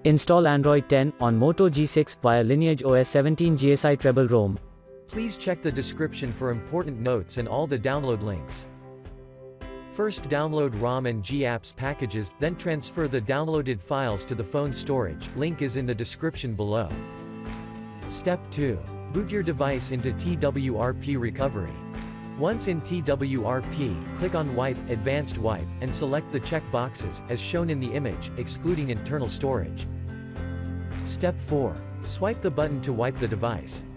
Install Android 10 on Moto G6 via LineageOS 17 GSI Treble ROM. Please check the description for important notes and all the download links. First download ROM and GApps packages, then transfer the downloaded files to the phone storage, link is in the description below. Step 2. Boot your device into TWRP recovery. Once in TWRP, click on Wipe, Advanced Wipe, and select the check boxes, as shown in the image, excluding internal storage. Step 4. Swipe the button to wipe the device.